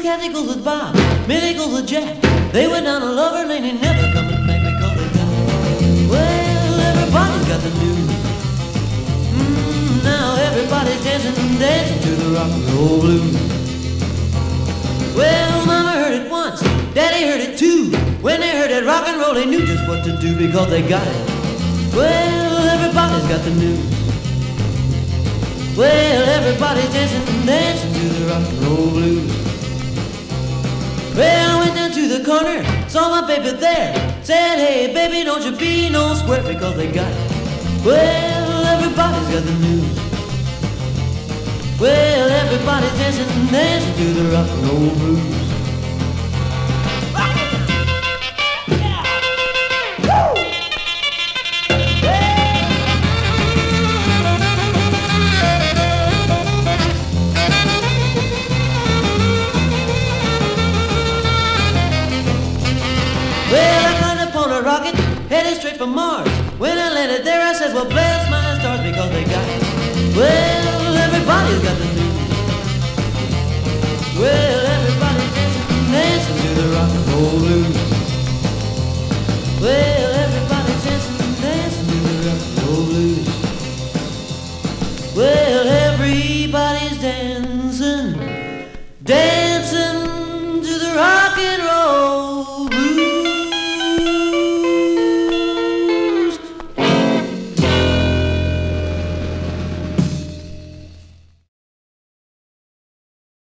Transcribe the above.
Kathy goes with Bob, Millie goes with Jack. They went down a lover lane and never coming back because they died. Well, everybody's got the news. Now everybody's dancing and dancing to the rock and roll blues. Well, Mama heard it once, Daddy heard it too. When they heard that rock and roll, they knew just what to do because they got it. Well, everybody's got the news. Well, everybody's dancing and dancing to the rock and roll blues. Well, I went down to the corner, saw my baby there. Said, hey, baby, don't you be no square because they got it. Well, everybody's got the news. Well, everybody's dancing and dancing to the rock and roll blues. Rocket, headed straight for Mars. When I landed there, I said, well, bless my stars because they got it. Well, everybody's got the news. Well, everybody's dancing, dancing to the rock and roll blues. Well,